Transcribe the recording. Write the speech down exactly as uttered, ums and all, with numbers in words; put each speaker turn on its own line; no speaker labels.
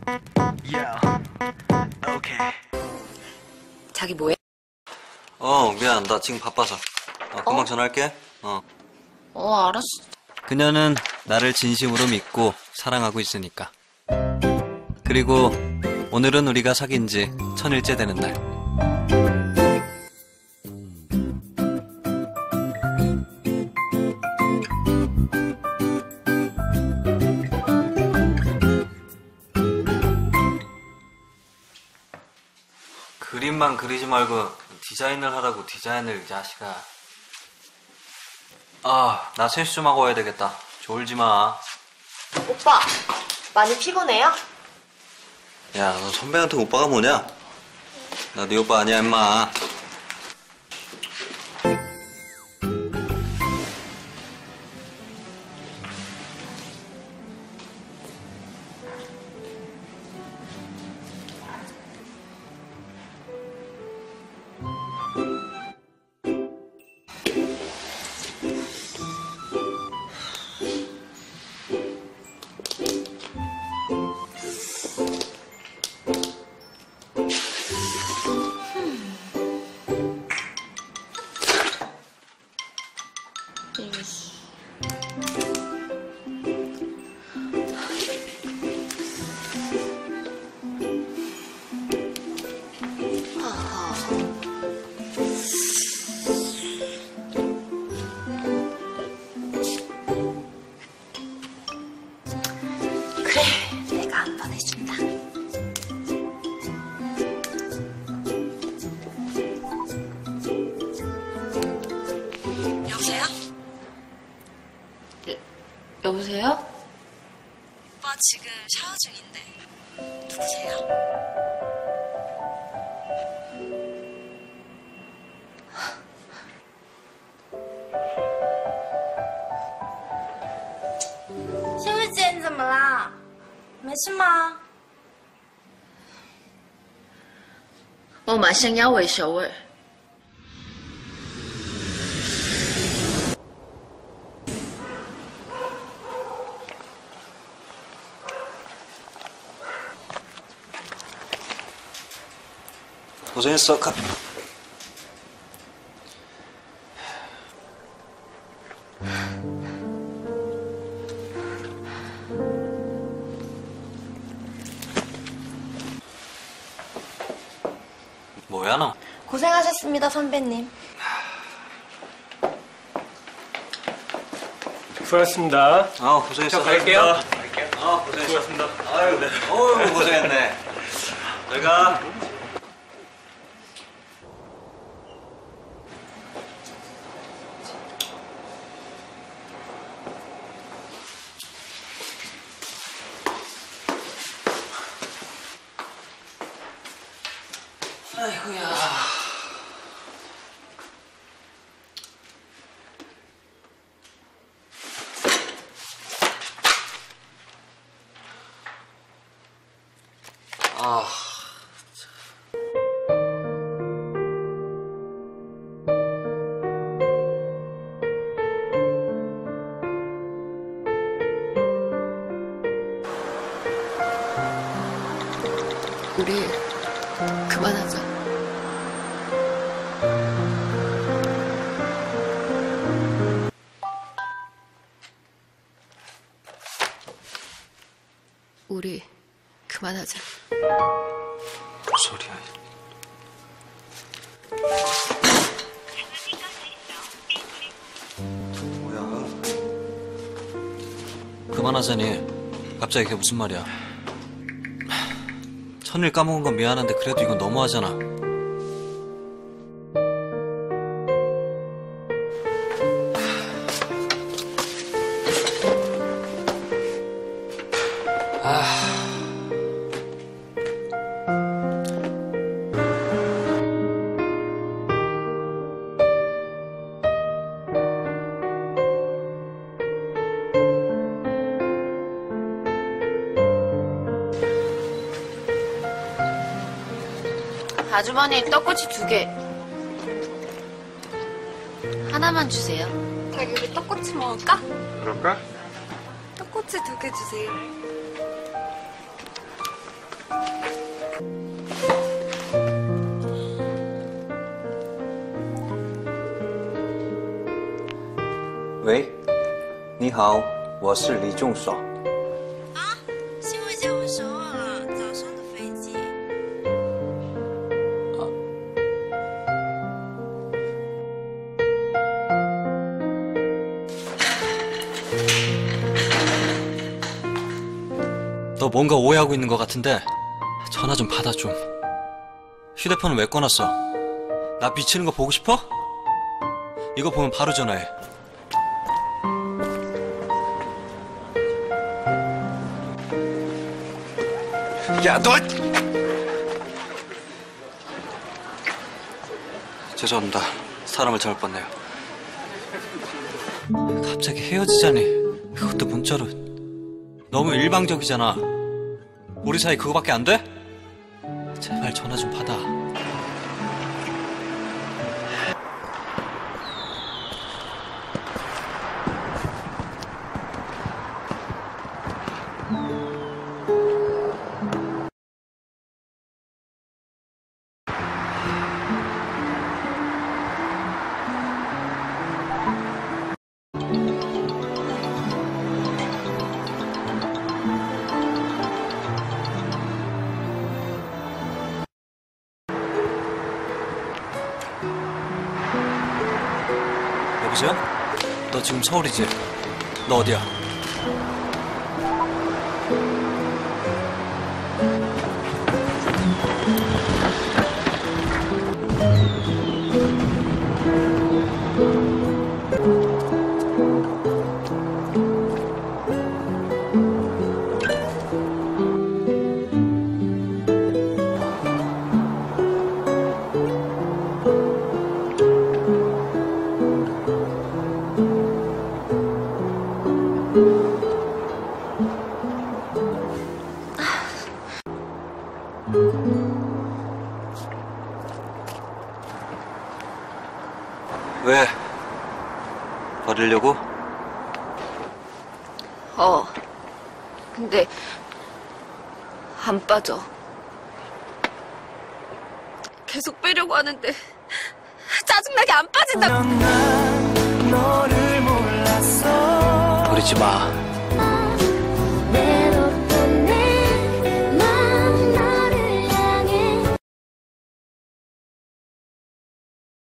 자기 뭐해?
어, 미안. 나 지금 바빠서. 어, 금방 어? 전화할게. 어.
어, 알았어.
그녀는 나를 진심으로 믿고 사랑하고 있으니까. 그리고 오늘은 우리가 사귄 지 천일째 되는 날. 그림만 그리지 말고 디자인을 하라고. 디자인을, 이 자식아. 아, 나 세수 좀 하고 와야 되겠다. 졸지 마.
오빠, 많이 피곤해요?
야, 너 선배한테 오빠가 뭐냐? 나 네 오빠 아니야, 임마.
그래, 내가 한 번 해준다. 여보세요? 여, 여보세요?
오빠 지금 샤워 중인데 누구세요?
秀慧姐，你怎么啦？没事吗？
我马上要维修诶。
고생했어. 가. 뭐야 너?
고생하셨습니다, 선배님.
수고하셨습니다.
아, 고생했어.
저 갈게요.
갈게요. 아, 고생했어.
수고하셨습니다.
아유, 네. 어우, 고생했네. 잘 가. 아이고야. 아.
우리 그만하자. 우리 그만하자.
뭔 소리야? 뭐야? 그만하자니. 갑자기 그게 무슨 말이야? 천일 까먹은 건 미안한데 그래도 이건 너무하잖아. 아...
아주머니 떡꼬치 두 개. 하나만 주세요.
자기 우리 떡꼬치 먹을까?
그럴까?
떡꼬치 두 개 주세요.
喂，你好，我是李仲爽。
啊，新慧姐回首尔了，早上的飞机。
너 뭔가 오해하고 있는 것 같은데 전화 좀 받아 좀. 휴대폰은 왜 꺼놨어? 나 미치는 거 보고 싶어? 이거 보면 바로 전화해. 야, 너! 죄송합니다. 사람을 잘못 봤네요. 갑자기 헤어지자니 그것도 문자로. 너무 일방적이잖아. 우리 사이 그거밖에 안 돼? 제발 전화 좀 받아. 여보세요? 너 지금 서울이지? 너 어디야? 왜? 버리려고?
어. 근데 안 빠져. 계속 빼려고 하는데 짜증나게 안 빠진다.
버리지 마.